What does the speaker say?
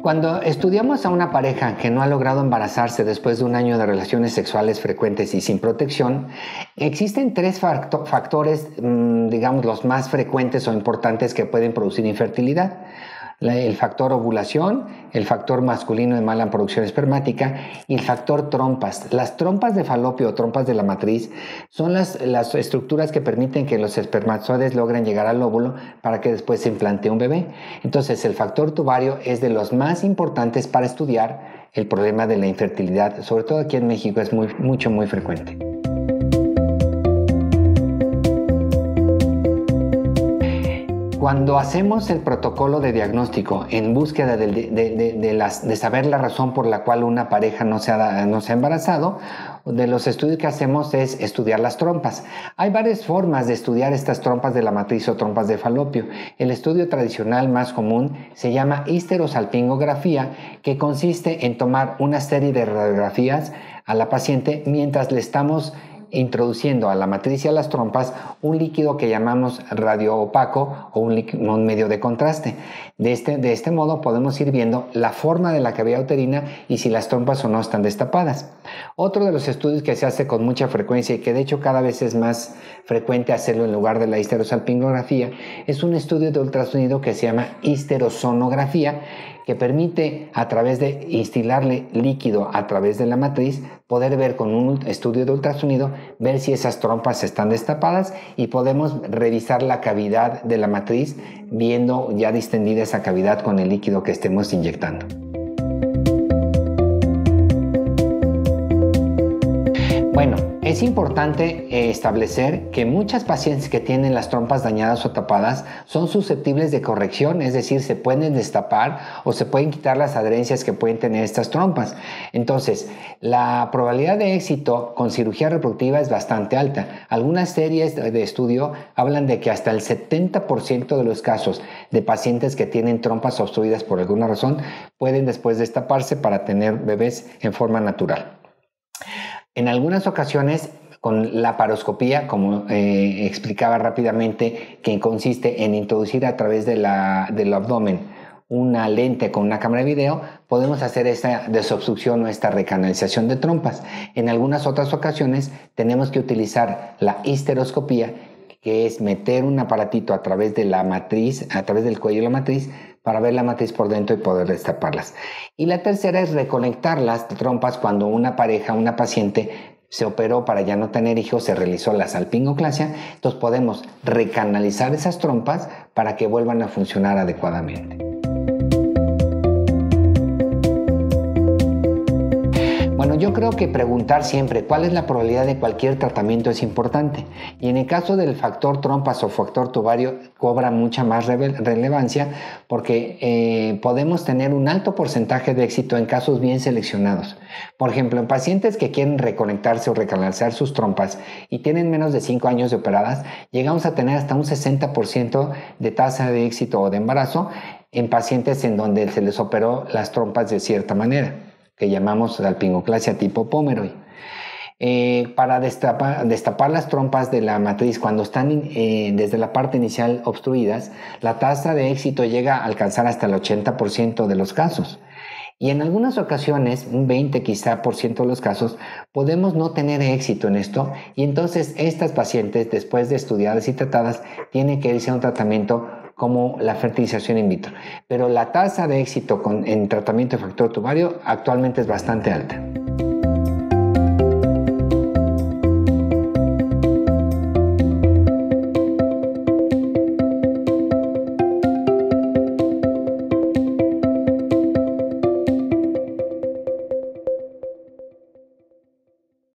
Cuando estudiamos a una pareja que no ha logrado embarazarse después de un año de relaciones sexuales frecuentes y sin protección, existen tres factores, digamos, los más frecuentes o importantes que pueden producir infertilidad. El factor ovulación, el factor masculino de mala producción espermática y el factor trompas. Las trompas de falopio o trompas de la matriz son las estructuras que permiten que los espermatozoides logren llegar al óvulo para que después se implante un bebé. Entonces, el factor tubario es de los más importantes para estudiar el problema de la infertilidad, sobre todo aquí en México es muy frecuente. Cuando hacemos el protocolo de diagnóstico en búsqueda de saber la razón por la cual una pareja no se ha embarazado, de los estudios que hacemos es estudiar las trompas. Hay varias formas de estudiar estas trompas de la matriz o trompas de falopio. El estudio tradicional más común se llama histerosalpingografía, que consiste en tomar una serie de radiografías a la paciente mientras le estamos introduciendo a la matriz y a las trompas un líquido que llamamos radioopaco o un medio de contraste. De este modo podemos ir viendo la forma de la cavidad uterina y si las trompas o no están destapadas. Otro de los estudios que se hace con mucha frecuencia y que de hecho cada vez es más frecuente hacerlo en lugar de la histerosalpingografía es un estudio de ultrasonido que se llama histerosonografía, que permite, a través de instilarle líquido a través de la matriz, poder ver con un estudio de ultrasonido, ver si esas trompas están destapadas y podemos revisar la cavidad de la matriz viendo ya distendida esa cavidad con el líquido que estemos inyectando. Bueno, es importante establecer que muchas pacientes que tienen las trompas dañadas o tapadas son susceptibles de corrección, es decir, se pueden destapar o se pueden quitar las adherencias que pueden tener estas trompas. Entonces, la probabilidad de éxito con cirugía reproductiva es bastante alta. Algunas series de estudio hablan de que hasta el 70% de los casos de pacientes que tienen trompas obstruidas por alguna razón pueden después destaparse para tener bebés en forma natural. En algunas ocasiones, con la laparoscopía, como explicaba rápidamente, que consiste en introducir a través del abdomen una lente con una cámara de video, podemos hacer esta desobstrucción o esta recanalización de trompas. En algunas otras ocasiones tenemos que utilizar la histeroscopía, que es meter un aparatito a través de la matriz, a través del cuello de la matriz, para ver la matriz por dentro y poder destaparlas. Y la tercera es reconectar las trompas cuando una pareja, una paciente se operó para ya no tener hijos, se realizó la salpingoclasia, entonces podemos recanalizar esas trompas para que vuelvan a funcionar adecuadamente. Bueno, yo creo que preguntar siempre cuál es la probabilidad de cualquier tratamiento es importante, y en el caso del factor trompas o factor tubario cobra mucha más relevancia porque podemos tener un alto porcentaje de éxito en casos bien seleccionados. Por ejemplo, en pacientes que quieren reconectarse o recanalizar sus trompas y tienen menos de 5 años de operadas, llegamos a tener hasta un 60% de tasa de éxito o de embarazo en pacientes en donde se les operó las trompas de cierta manera, que llamamos salpingoclasia tipo Pomeroy. Para destapar las trompas de la matriz cuando están desde la parte inicial obstruidas, la tasa de éxito llega a alcanzar hasta el 80% de los casos. Y en algunas ocasiones, un 20 quizá por ciento de los casos, podemos no tener éxito en esto, y entonces estas pacientes, después de estudiadas y tratadas, tienen que irse a un tratamiento como la fertilización in vitro. Pero la tasa de éxito en tratamiento de factor tubario actualmente es bastante alta.